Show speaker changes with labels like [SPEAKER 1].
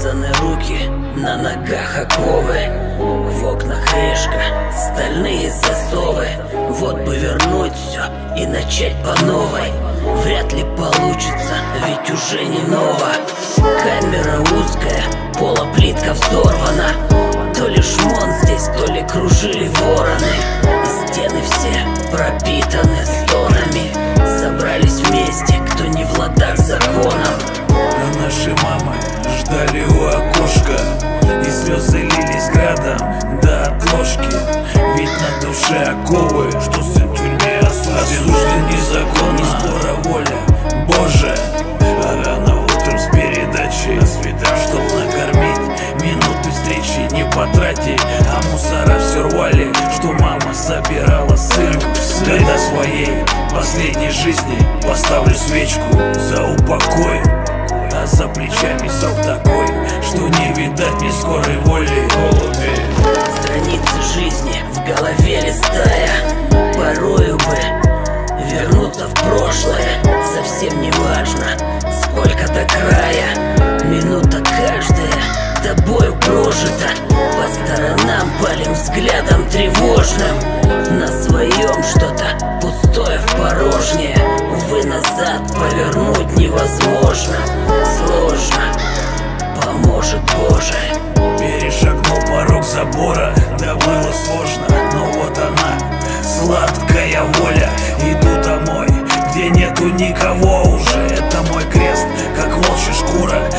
[SPEAKER 1] Связаны руки, на ногах оковы, в окнах решка, стальные засовы. Вот бы вернуть все и начать по новой. Вряд ли получится, ведь уже не ново. Камера узкая, полоплитка взорвана. То ли шмон здесь, то ли кружили вороны. Стены все пропитаны стонами. Собрались вместе, кто не в ладах с законом.
[SPEAKER 2] А наши мамы ждали у окошка, и слезы лились градом до отложки. Ведь на душе оковы, что сын в тюрьме осужден незаконно. И скоро воля Божия, а рано утром с передачей чтоб накормить, минуты встречи не потратить. А мусора все рвали, что мама собирала сынку. До своей последней жизни поставлю свечку за упокой. А за плечами срок такой, что не видать мне скорой воли. Голуби,
[SPEAKER 1] страницы жизни в голове листая, порою бы вернуться в прошлое. Совсем не важно, сколько до края. Минута каждая тобою прожита. По сторонам палим взглядом тревожным. На своем что-то пустое в порожнее. Увы, назад повернуть невозможно. Сложно, поможет Боже.
[SPEAKER 2] перешагнул порог забора, да было сложно, но вот она, сладкая воля. Иду домой, где нету никого уже. Это мой крест, как волчья шкура,